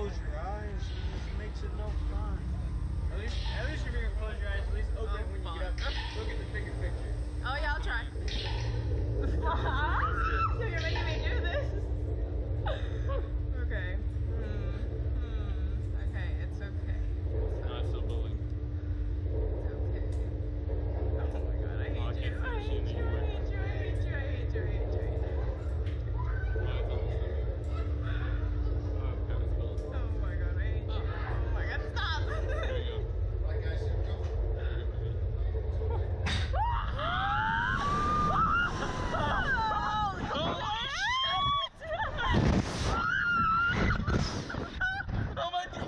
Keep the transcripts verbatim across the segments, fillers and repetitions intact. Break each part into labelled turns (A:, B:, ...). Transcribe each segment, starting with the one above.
A: close your eyes. It just makes it no fun.
B: At least, at least if you're gonna close your eyes, at least open
C: Oh,
B: it when
C: fuck.
B: you get up. Look at the bigger picture.
C: Oh yeah, I'll try. So you're making me do this? Okay. Hmm. Hmm. Okay, it's okay.
D: No, I'm still building.
C: It's okay. Oh my god, I hate
D: Oh, I
C: you.
D: can't
C: I
D: finish
C: hate
D: it
C: you, I
D: anymore.
C: hate you, I hate you, I hate you, I hate you, I hate you.
D: Oh, it's almost done. Oh, okay, it's built.
C: Oh my god, I hate you. Oh my god, stop!
D: There you go.
A: Right, guys, here we go.
D: Oh my god!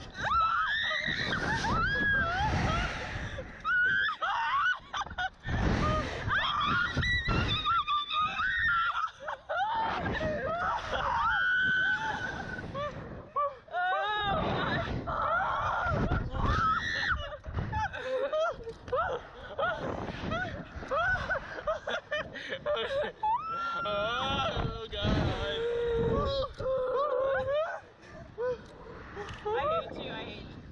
D: Oh god!
C: I hate you, I hate you.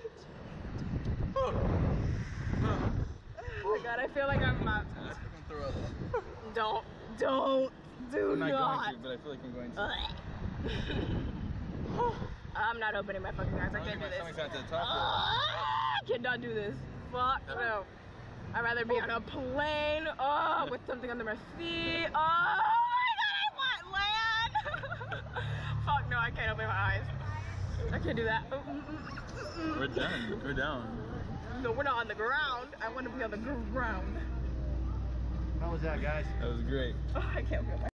C: Oh my god, I feel like I'm about to.
D: I'm gonna throw up.
C: Don't, don't, do
D: I'm not,
C: not.
D: going to, but I feel like I'm going to.
C: I'm not opening my fucking eyes. I can't do
D: my
C: this.
D: stomach's at the top.
C: Ah, I cannot do this. Fuck no. I'd rather be on a plane. Oh, with something under my feet. Oh my god, I want land. Fuck no, I can't open my eyes. I can't do that.
D: We're done. We're down.
C: No, we're not on the ground. I want to be on the ground.
A: How was that, guys?
D: That was great.
C: Oh, I can't feel my